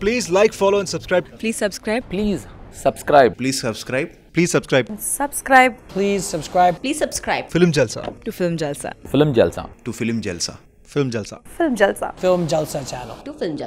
Please like, follow and subscribe. Please subscribe. Please subscribe. Please subscribe. Please subscribe. Subscribe Please subscribe. Please subscribe Film Jalsa. to Film Jalsa. Film Jalsa. To Film Jalsa. Film Jalsa. Film Jalsa. Film Jalsa channel. To Film Jalsa.